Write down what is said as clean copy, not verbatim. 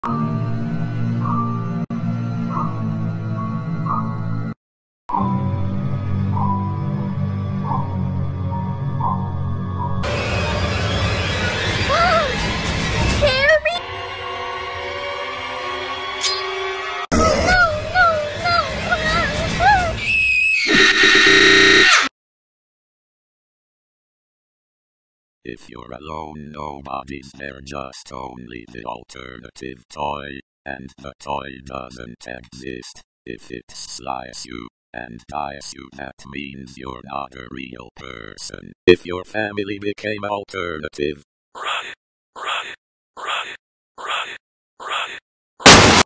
If you're alone, nobody's there, just only the alternative toy, and the toy doesn't exist. If it slices you and dies you, that means you're not a real person. If your family became alternative, run!